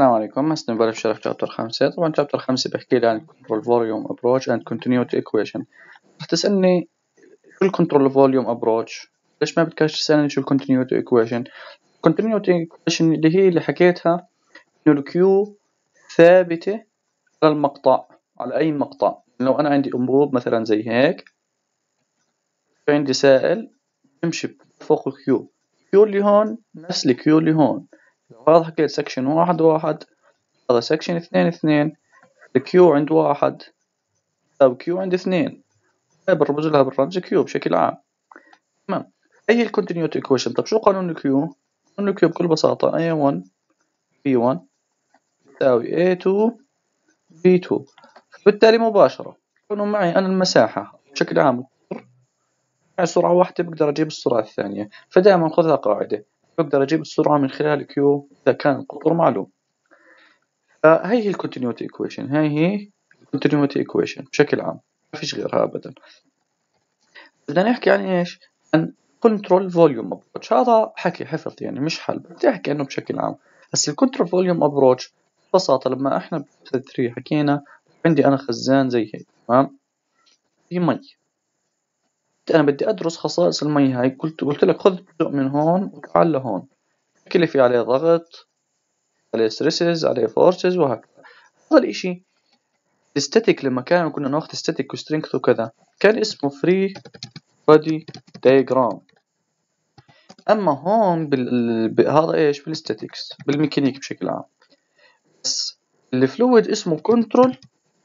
السلام عليكم. هسه نبلش شرح شابتر 5. طبعا شابتر 5 بحكي لي عن Control Volume Approach and Continuity Equation. رح تسألني شو Control Volume Approach؟ ليش ما بدكش تسألني شو Continuity Equation؟ Continuity Equation اللي هي اللي حكيتها إنه الكيو ثابتة على المقطع، على أي مقطع. لو أنا عندي أنبوب مثلا زي هيك، عندي سائل يمشي فوق الكيو اللي هون نفس الكيو اللي هون. لو هذا حكيت سكشن 1 هذا سكشن 2 الكيو عند 1 أو كيو عند 2 برمز لها بالرمز كيو بشكل عام. تمام. أي الكونتينيوتي إيكويشن. طب شو قانون الكيو؟ قانون الكيو بكل بساطة A1 B1 تساوي A2 B2. بالتالي مباشرة يكونوا معي أنا المساحة بشكل عام مع سرعة واحدة بقدر أجيب السرعة الثانية، فدائما خذها قاعدة، بقدر أجيب السرعة من خلال كيو إذا كان القطر معلوم. فهي هي الكونتينيوتي إيكويشن، هاي هي الكونتينيوتي إيكويشن بشكل عام، ما فيش غيرها أبدا. بدنا نحكي عن إيش؟ عن كنترول فوليوم أبروتش. هذا حكي حفظ يعني مش حل، بدي أحكي عنه بشكل عام. بس الكنترول فوليوم أبروتش ببساطة لما إحنا ب 3 حكينا عندي أنا خزان زي هيك، تمام؟ في مي، أنا بدي أدرس خصائص المي هاي. قلت لك خذ جزء من هون وتعال لهون، اللي في عليه ضغط، عليه ستريسز، عليه فورسز وهكذا. هذا الإشي الستاتيك لما كنا ناخذ ستاتيك وسترينث وكذا كان اسمه فري بودي دايجرام. اما هون هذا ايش؟ بالستاتيكس، بالميكانيك بشكل عام. بس الفلويد اسمه كنترول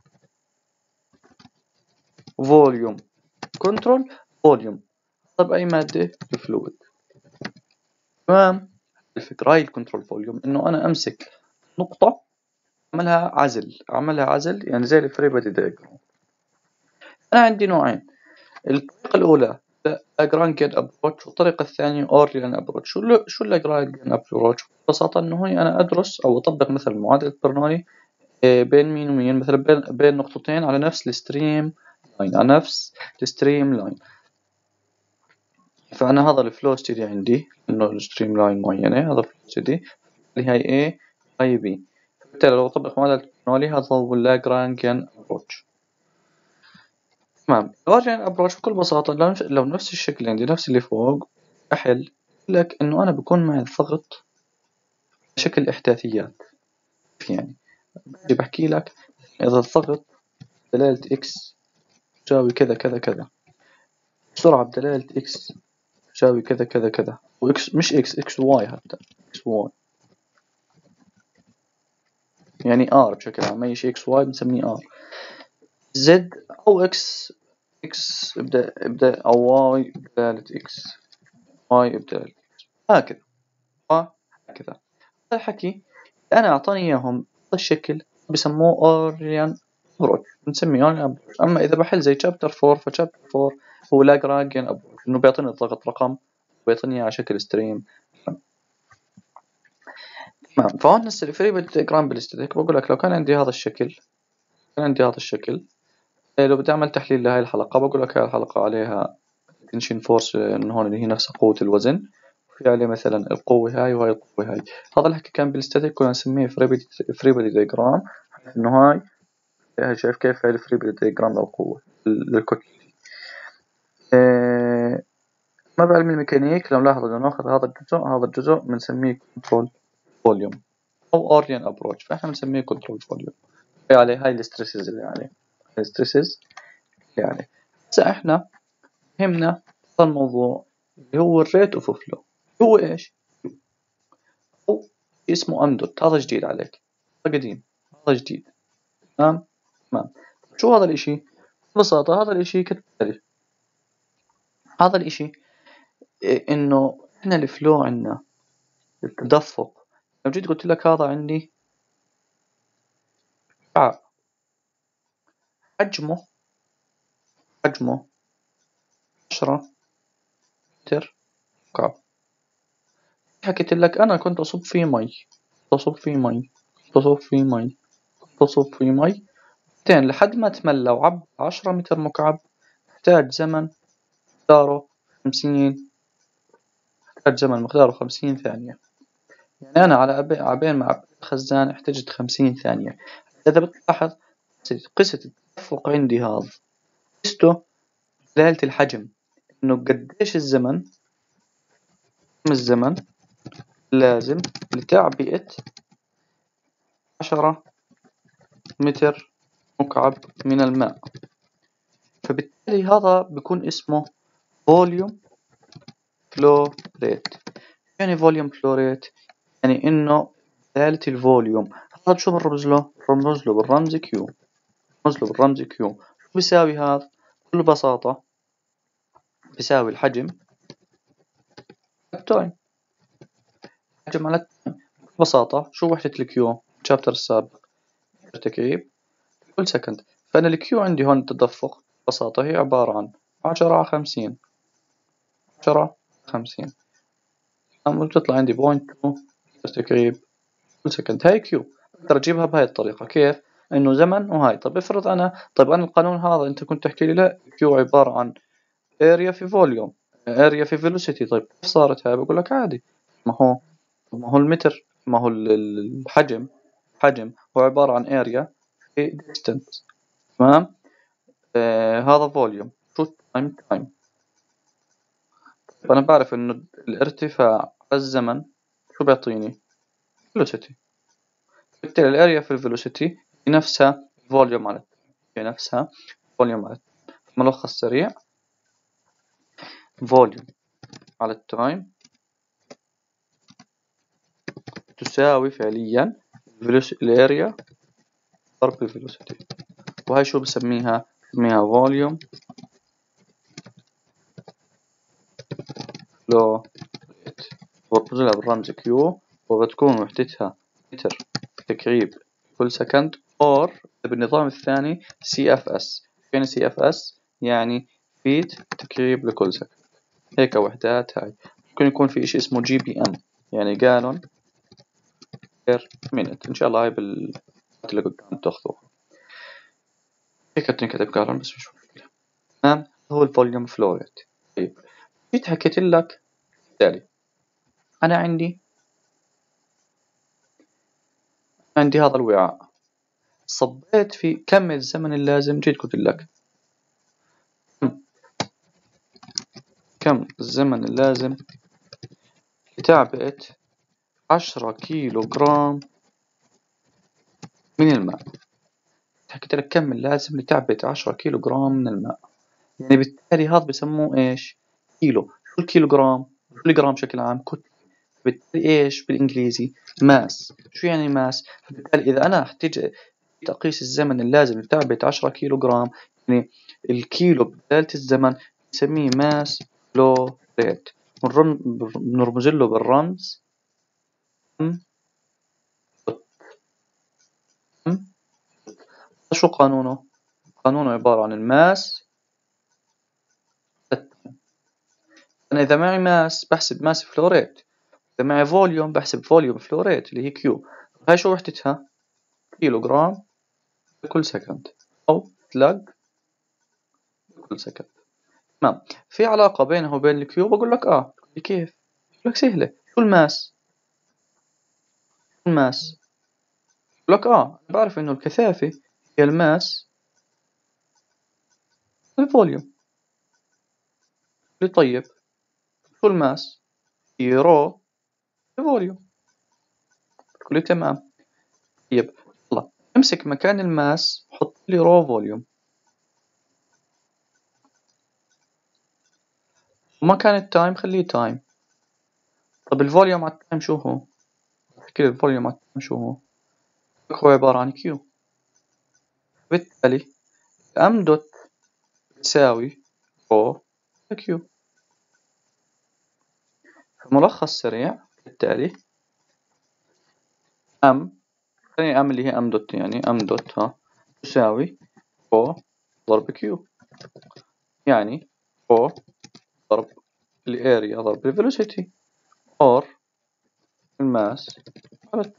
فوليوم. كنترول فوليوم. طب اي مادة؟ الفلويد. تمام. الفكرة هاي الكنترول فوليوم انه انا امسك نقطة اعملها عزل يعني زي الفري بودي دايجرام. انا عندي نوعين. الطريقة الاولى لاجرانجيان ابروتش، والطريقة الثانية اورليان ابروتش. شو لاجرانجيان ابروتش؟ ببساطة انه هي انا ادرس او اطبق مثلا معادلة برنولي بين مين ومين، مثلا بين نقطتين على نفس الستريم لاين، على نفس الستريم لاين. فأنا هذا الفلو ستدي عندي إنه الستريم لاين معينة، هذا الفلو ستدي اللي هي A هاي B. بالتالي لو أطبق معادلة برنولي هذا هو اللاجرانجيان أبروتش. تمام. اللاجرانجيان أبروتش بكل بساطة لو نفس الشكل عندي نفس اللي فوق أحل لك إنه أنا بكون معي الضغط بشكل إحداثيات. يعني بحكي لك إذا الضغط دلالة إكس تساوي كذا كذا كذا، السرعة بدلالة إكس تساوي كذا كذا كذا، وإكس مش إكس واي، حتى إكس واي يعني آر بشكل عام. أي شيء إكس واي بنسميه آر. زد أو إكس ابدأ أو واي بدلالة إكس، واي بدلالة إكس، هكذا وهكذا. هذا الحكي أنا أعطاني إياهم بهذا الشكل بسموه أوريان أبروتش، بنسميه أوريان أبروتش. أما إذا بحل زي شابتر 4 فشابتر 4 هو لاجرانجيان أبروتش، إنه بيعطيني الضغط رقم ويعطيني على شكل ستريم. تمام. فهون هسه الفري بالدياجرام بالاستاتيك بقول لك لو كان عندي هذا الشكل، لو بدي أعمل تحليل لهاي الحلقة بقول لك هاي الحلقة عليها تنشن فورس من هون اللي هي نفس قوة الوزن، وفي عليه مثلا القوة هاي وهاي القوة هاي. هذا الحكي كان بالاستاتيك كنا نسميه فري بودي دياجرام، إنه هاي شايف كيف هاي الفري بودي دياجرام للقوة للكتلة. ما بعلم الميكانيك لو نلاحظ إنه ناخذ هذا الجزء بنسميه كنترول فوليوم أو أوريان أبروتش، فإحنا بنسميه كنترول فوليوم. هاي الستريسز اللي عليه، الستريسز اللي عليه. هسه إحنا فهمنا هذا الموضوع اللي هو الريت اوف فلو. هو ايش؟ هو اسمه امدوت. هذا جديد عليك، هذا قديم، هذا جديد. تمام. شو هذا الاشي؟ ببساطة هذا الاشي كالتالي. هذا الاشي انه احنا الفلو عندنا التدفق. لو جيت قلت لك هذا عندي شعاع، حجمه 10 متر مكعب. حكيت لك انا كنت اصب فيه مي، تصب فيه مي لحد ما تملى وعب 10 متر مكعب. تحتاج زمن مقداره 50 ثانية. يعني أنا على عبين ما عبيت الخزان احتجت 50 ثانية. إذا بتلاحظ قصة التدفق عندي هذا قصته دلالة الحجم، إنه قديش الزمن لازم لتعبئة 10 متر مكعب من الماء. فبالتالي هذا بيكون اسمه فوليوم فلو ريت. يعني فوليوم فلو ريت يعني إنه دلالة الفوليوم. هذا شو بنرمز له؟ بنرمز له بالرمز كيو. شو بيساوي هذا؟ بكل بساطة بيساوي الحجم التايم. حجم على التايم. ببساطة شو وحدة الكيو؟ الشابتر السابق تكعيب كل سكند. فأنا الكيو عندي هون التدفق ببساطة هي عبارة عن 10×50. 10×50 بتطلع عندي 0.2 تكعيب كل سكند. هاي كيو. أقدر أجيبها بهاي الطريقة. كيف؟ إنه زمن وهاي. طب افرض أنا القانون هذا أنت كنت تحكي لي لا كيو عبارة عن اريا في فوليوم، اريا في فيلوسيتي. طيب كيف صارت هاي؟ بقول لك عادي، ما هو المتر، ما هو الحجم هو عبارة عن اريا في ديستنس. تمام. هذا فوليوم. شو تايم. فأنا بعرف إنه الارتفاع على الزمن شو بيعطيني؟ فيلوسيتي. بالتالي الاريا في الفيلوسيتي هي نفسها فوليوم على ملخص سريع: فوليوم على التايم تساوي فعليا الاريا ضرب الفيلوسيتي. وهي شو بسميها فوليوم فلو ريت. برمز لها بالرمز كيو، وبتكون وحدتها متر تكعيب كل سكند، اور بالنظام الثاني CFS. يعني CFS يعني فيت تكعيب لكل سكند. هيك وحدات. هاي ممكن يكون في إشي اسمه GPM يعني جالون بير مينت. إن شاء الله هاي اللي قدام تاخذوها. هيك بتنكتب جالون بس مش مشكلة. تمام. هو الفوليوم فلو ريت. طيب جيت حكيت لك التالي: أنا عندي هذا الوعاء، صبيت في كم الزمن اللازم. جيت قلت لك كم الزمن اللازم لتعبئة 10 كيلو جرام من الماء. حكيت لك كم اللازم لتعبئة 10 كيلو جرام من الماء. يعني بالتالي هذا بسموه إيش؟ كيلو. شو الكيلو جرام؟ شو الجرام بشكل عام؟ كتلة. بالتالي إيش بالإنجليزي؟ ماس. شو يعني ماس؟ بالتالي إذا أنا احتاج أقيس الزمن اللازم لتعبئة 10 كيلو جرام، يعني الكيلو بدالة الزمن نسميه ماس فلو ريت. بنرمز له بالرمز م. م. شو قانونه؟ قانونه عبارة عن الماس. أنا إذا معي ماس بحسب ماس فلو ريت، إذا معي فوليوم بحسب فوليوم فلو ريت اللي هي كيو. هاي شو وحدتها؟ كيلو جرام كل سكند، أو تلاج كل سكند. تمام. في علاقة بينه وبين الكيو؟ بقول لك كيف؟ بقول لك سهلة. شو الماس؟ بقول لك بعرف إنه الكثافة هي الماس الفوليوم. طيب شو الماس؟ هي رو الفوليوم. كله تمام. طيب يلا امسك مكان الماس حط لي رو فوليوم، ومكان التايم خليه تايم. طب الفوليوم على التايم شو هو؟ احكي لي الفوليوم على التايم شو هو؟ هو عبارة عن كيو. بالتالي ام دوت تساوي رو كيو. ملخص سريع بالتالي ام، خليني ام اللي هي ام دوت، يعني ام دوت تساوي رو ضرب كيو. يعني رو ضرب الاريا ضرب الفيلوسيتي اور الماس على.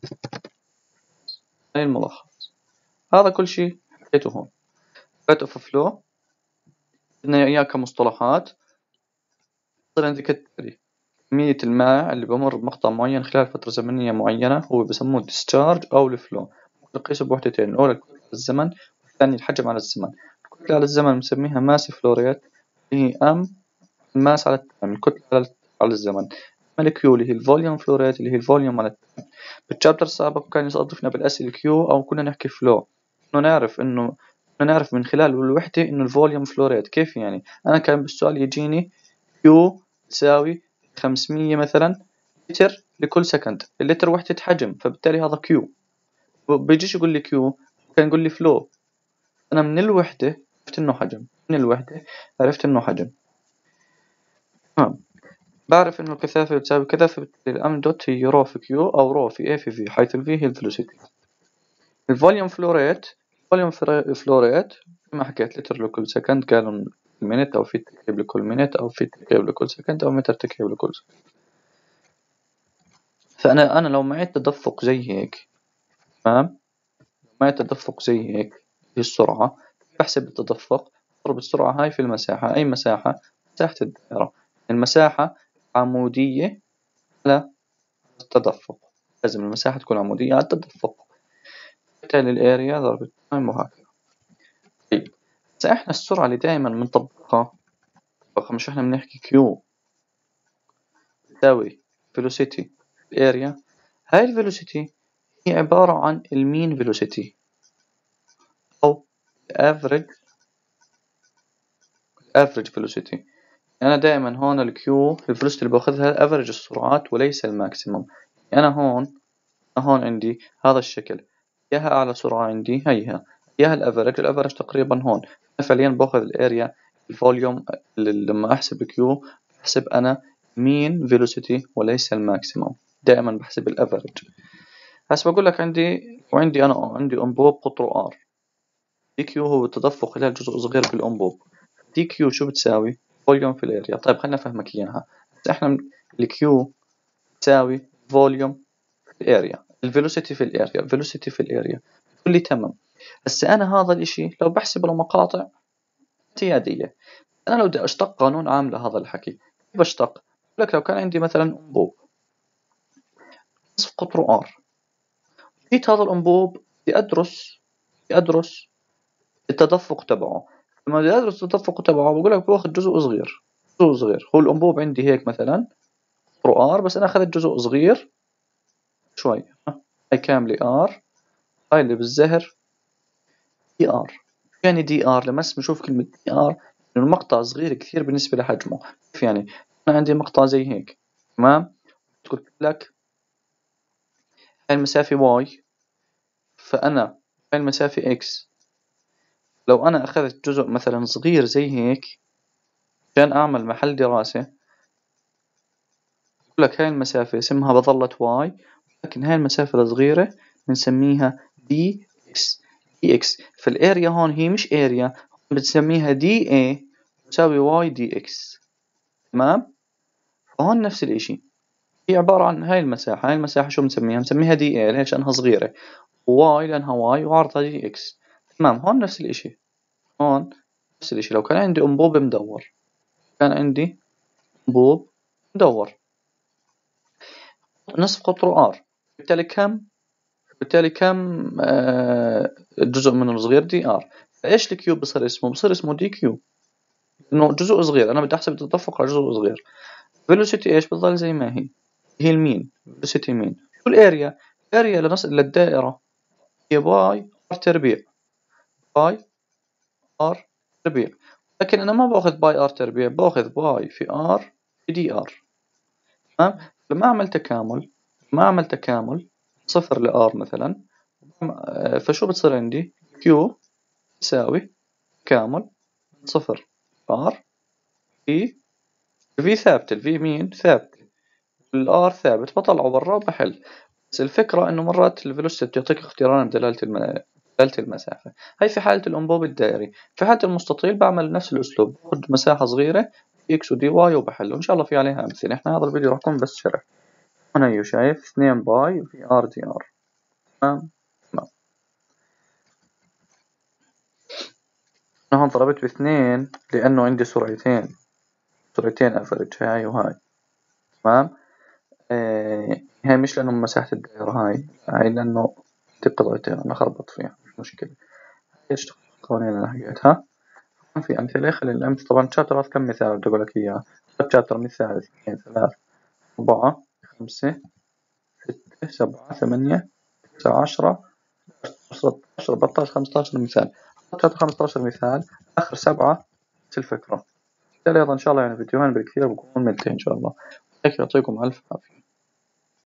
هاي الملخص. هذا كل شيء حكيته هون. rate of flow بدنا إياه كمصطلحات. صار عندي كالتالي: كمية الماء اللي بمر بمقطع معين خلال فترة زمنية معينة هو بسموه discharge أو الفلو. نقيسه بوحدتين، الأولى الكتلة على الزمن والثانية الحجم على الزمن. الكتلة على الزمن بنسميها ماس فلو ريت اللي هي M الماس على التايم، الكتلة على الزمن. الكيو اللي هي الفوليوم فلو ريت اللي هي الفوليوم على التايم. بالشابتر السابق كان يصادفنا بالأسئلة كيو أو كنا نحكي فلو، كنا نعرف من خلال الوحدة إنه الفوليوم فلو ريت. كيف يعني؟ أنا كان بالسؤال يجيني كيو تساوي 500 مثلا لتر لكل سكند، اللتر وحدة حجم فبالتالي هذا كيو. بيجيش يقول لي كيو، كان يقول لي فلو. أنا من الوحدة عرفت إنه حجم، من الوحدة عرفت إنه حجم. بعرف إنه الكثافة بتساوي كذا، فبالتالي الأم دوت هي رو في كيو أو رو في A في في، حيث الفي هي الفيلوسيتي. الفوليوم فلو ريت، الفوليوم فلو ريت كما حكيت لتر لكل سكند، جالون مينت أو فيت تكعيب لكل مينت أو فيت تكعيب لكل سكند أو متر تكعيب لكل سكند. فأنا لو معي تدفق زي هيك، تمام، معي تدفق زي هيك هي السرعة، بحسب التدفق أضرب السرعة هاي في المساحة. أي مساحة؟ مساحة الدائرة. المساحة عمودية على التدفق، لازم المساحة تكون عمودية على التدفق، بالتالي الاريا ضرب التايم وهكذا. طيب إحنا السرعة اللي دائما بنطبقها، مش إحنا بنحكي كيو تساوي velocity الاريا. هاي الفيلوسيتي هي عبارة عن المين فيلوسيتي أو average velocity. أنا دائما هون الكيو الفيلوسيتي اللي باخذها الافرج السرعات وليس الماكسيموم. أنا هون عندي هذا الشكل، ياها أعلى سرعة عندي هيها، ياها الافرج تقريبا هون. فعليا باخذ الاريا الفوليوم لما أحسب الكيو بحسب أنا مين فيلوسيتي وليس الماكسيموم، دائما بحسب الافرج. هسه بقول لك وعندي أنا عندي أنبوب قطره R، دي كيو هو التدفق خلال جزء صغير بالأنبوب. دي كيو شو بتساوي؟ فوليوم في الاريا. طيب خلينا أفهمك إياها. إحنا الكيو تساوي فوليوم في الاريا، الفيلوسيتي في الاريا، الفيلوسيتي في الاريا. تقول لي تمام. بس أنا هذا الإشي لو بحسب له مقاطع اعتيادية، أنا لو بدي أشتق قانون عام لهذا الحكي كيف بشتق؟ بقول لك لو كان عندي مثلا أنبوب نصف قطره R، جيت هذا الأنبوب بدي أدرس التدفق تبعه. لما بدي أدرس التدفق تبعه بقول لك باخذ جزء صغير، جزء صغير. هو الأنبوب عندي هيك مثلا قطره R، بس أنا أخذت جزء صغير شوي. هاي كاملة R، هاي اللي بالزهر دي آر. يعني دي آر لما نشوف كلمة دي آر إنه المقطع صغير كثير بالنسبة لحجمه. كيف يعني؟ أنا عندي مقطع زي هيك، تمام، قلت لك هاي المسافة واي، فأنا هاي المسافة إكس. لو أنا أخذت جزء مثلا صغير زي هيك عشان أعمل محل دراسة، أقول لك هاي المسافة اسمها بظلت واي، لكن هاي المسافة الصغيرة بنسميها دي إكس. دي إكس. فالأريا هون هي مش أريا، بنسميها دي إيه تساوي واي دي إكس، تمام. فهون نفس الإشي، هي عبارة عن هاي المساحة. هاي المساحة شو بنسميها دي إيه ليش؟ لأنها صغيرة، واي لأنها واي وعرضها دي إكس، تمام. هون نفس الإشي، هون نفس الإشي. لو كان عندي أنبوب مدور، كان عندي أنبوب مدور نصف قطره R، بالتالي كم جزء منه صغير دي R. فإيش الكيو بصير اسمه دي كيو، إنه جزء صغير. أنا بدي أحسب التدفق على جزء صغير. فيلوسيتي إيش بتضل زي ما هي المين فيلوسيتي مين. شو الاريا؟ الاريا للدائرة هي باي ار تربيع، باي ار تربيع. لكن أنا ما باخذ باي ار تربيع، باخذ باي في ار في دي ار، تمام. لما أعمل تكامل صفر لآر مثلا، فشو بتصير عندي؟ كيو تساوي تكامل صفر آر في في ثابت، الفي مين ثابت، الآر ثابت، بطلعه برا وبحل. بس الفكرة إنه مرات الفيلوسيتي بتعطيك اختيارين بدلالة دلالة المسافة. هاي في حالة الأنبوب الدائري. في حالة المستطيل بعمل نفس الأسلوب، باخذ مساحة صغيرة إكس ودي واي وبحل، وإن شاء الله في عليها أمثلة. إحنا هذا الفيديو راح يكون بس شرح. هنا أيوه شايف 2 باي في ار دي ار، تمام. تمام. أنا هون ضربت باثنين لأنه عندي سرعتين أفرج، هاي وهاي، تمام. هاي مش لأنه مساحة الدائرة، هاي لأنه دي قطعتين أنا خربط فيها، مش مشكلة. ايش قوانين اللي حكيتها. في أمثلة خلي الأمثلة طبعا شابتر كم مثال بدي أقول لك إياه. شابتر مثال 2 3 4 5 6 7 8 9 10 13 14 15 مثال. شابتر 15 مثال، آخر 7 نفس الفكرة. بالتالي إن شاء الله يعني فيديوهين بالكثير بكون 200 إن شاء الله. هيك يعطيكم ألف عافية.